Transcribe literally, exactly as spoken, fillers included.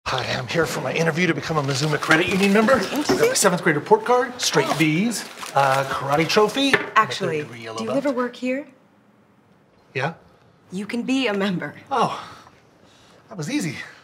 Hi, I'm here for my interview to become a Mazuma Credit Union member. I got my seventh grade report card, straight oh. B's, uh, karate trophy. Actually, do you belt. ever work here? Yeah? You can be a member. Oh, that was easy.